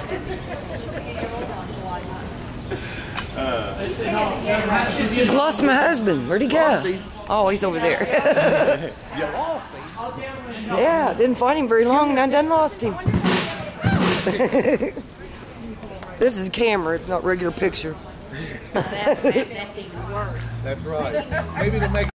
Lost my husband. Where'd he go? Oh, he's over there. You lost him. Yeah, didn't find him very long and I done lost him. This is camera, it's not regular picture. That's even worse. That's right. Maybe to make